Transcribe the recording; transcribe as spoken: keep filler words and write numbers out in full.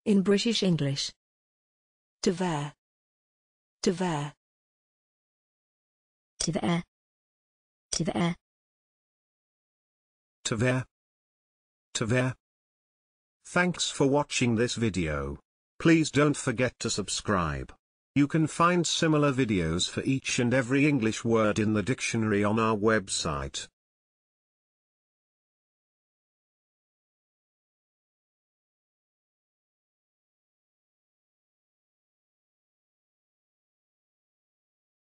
In British English. Tver. Tver. Tver. Tver. Tver. Tver. Thanks for watching this video. Please don't forget to subscribe. You can find similar videos for each and every English word in the dictionary on our website.